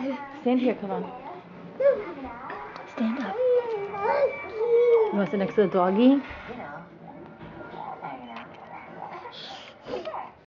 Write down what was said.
Stand here, come on. Stand up. You want to sit next to the doggie?